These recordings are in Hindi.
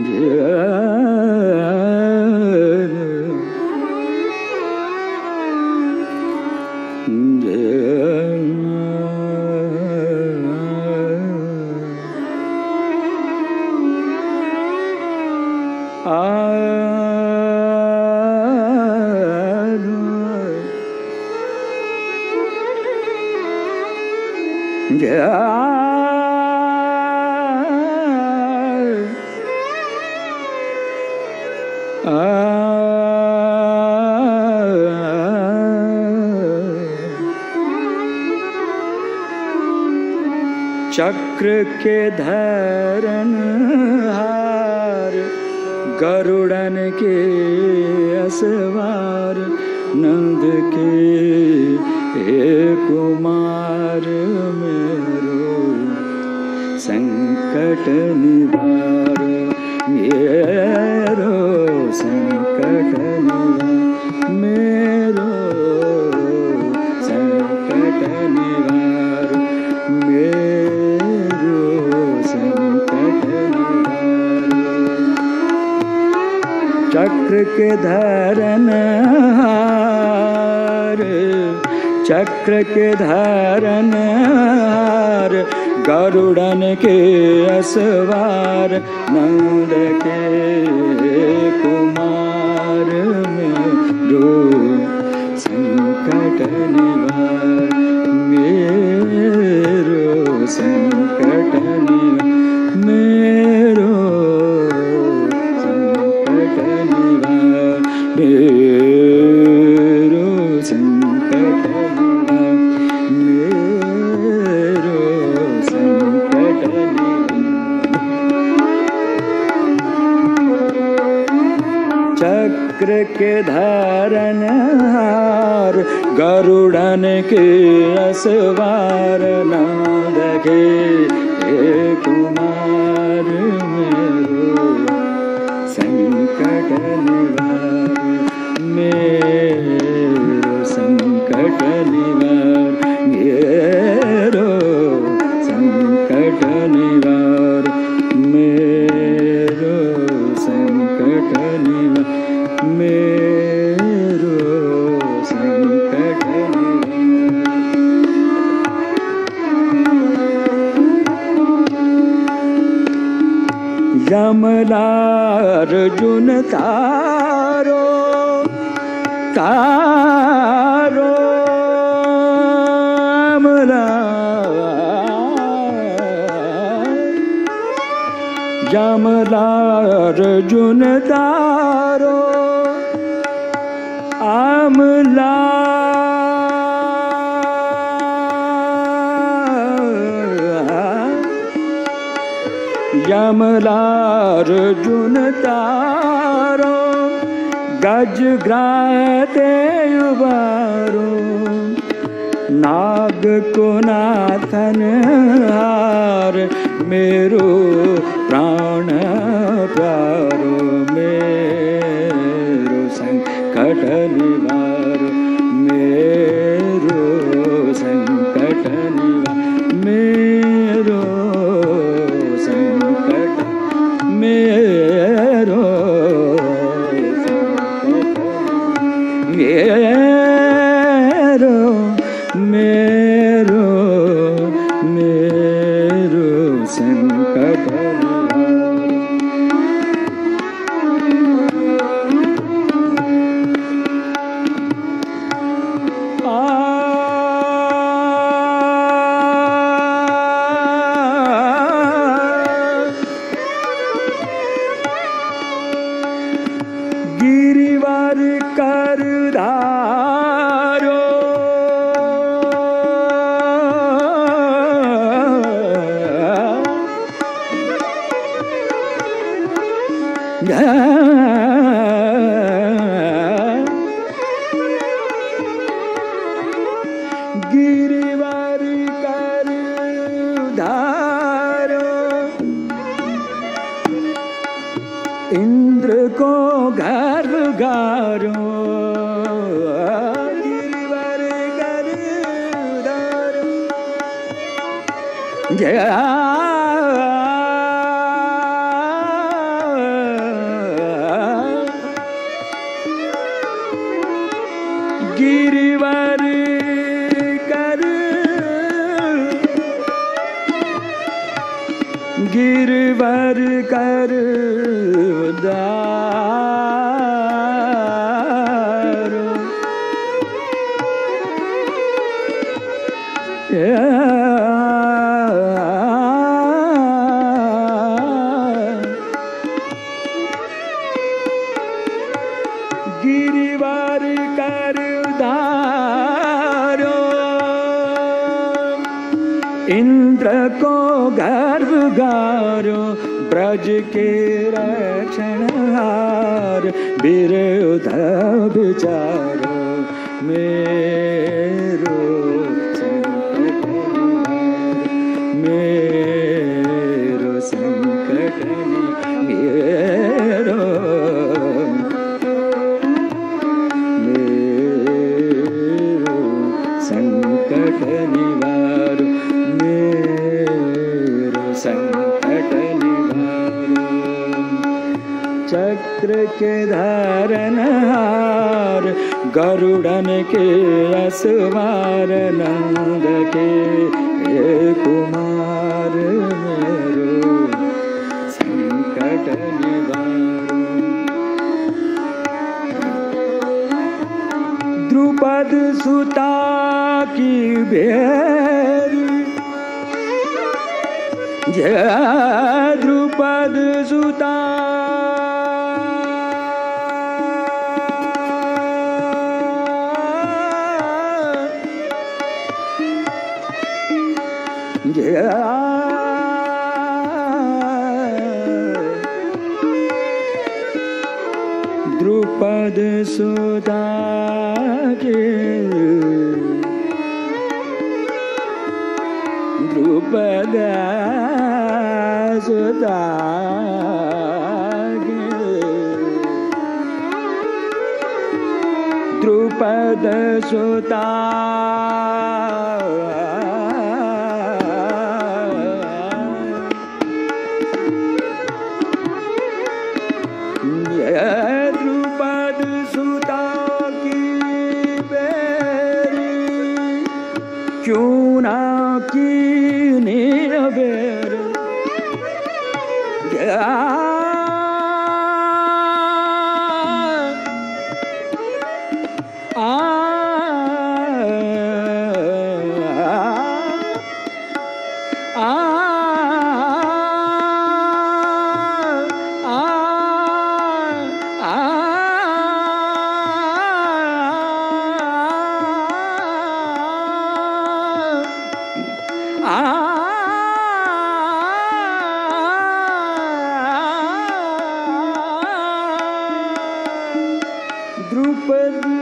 चक्र के धरन हार गरुड़न के असवार नंद के हे कुमार मेरो संकट निवार मेरो संकट निवार मेरो संकट निवार मेरो संकट निवार चक्र के धरन चक्र के धरन हार गरुड़न के असवार नंद के कुमार मेरो संकट निवार मेरो संकट निवार मेरो संकट निवार मेरो संकट चक्र के धरन हार गरुड़न के असवार नंद के कुमार मेरो संकट निवार मेरो संकट निवार मेरो संकट निवार मेरो संकट निवार मेरो संकट यमलार्जुन तारो तारो यमलार्जुन तारो आमला यमलार्जुन तारो गजग्राते उबारो नाग को नाथन हार मेरो प्राण प्यारो मेरो संकट निवार मेरो संकट निवार मेरो संकट मेरो मेरो मेरो मेरो संकट गिरिवर कर धारो गिरिवर कर धारो इंद्र को घर गारो गिरिवर कर धारो गिरिवर कर गिरवर कर उदारो गिरिवर कर उदारो इंद्र को गर्व गारो ब्रज के रक्षणहार विरोध विचारो मेरो संकट मेरो संकट मेरो संकट निवारो मेरो संकट निवारो चक्र के धारनहार गरुड़न के असवार नंद के कुमार मेरो संकट निवारो द्रुपद सुता की बेरी जय द्रुपद सुता जय द्रुपद सुता के द्रुपद सुता के द्रुपद सुता द्रुपद सुता की बेरी क्यों ना कीनी बेर द्रुपद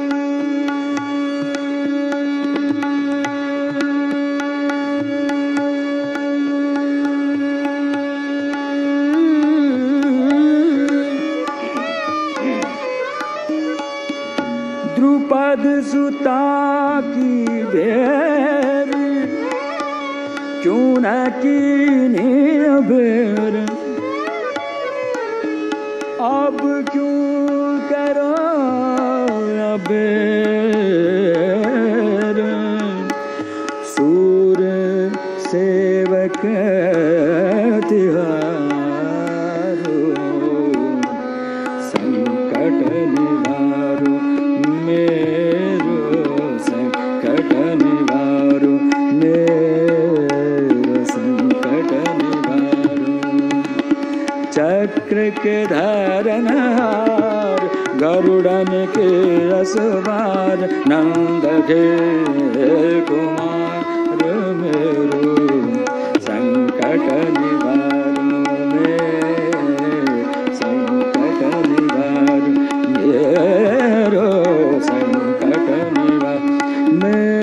द्रुपद सुता की बेरी क्यों न कीनी बेर अब क्यों करो बेर सूर सेवक तिहारो संकट निवारो मेरो संकट निवारो मेरो संकट निवारो चक्र के धारनहार गरुड़न के असवार नंद के कुमार मेरो संकट निवारो संकट निवारो मेरो संकट निवारो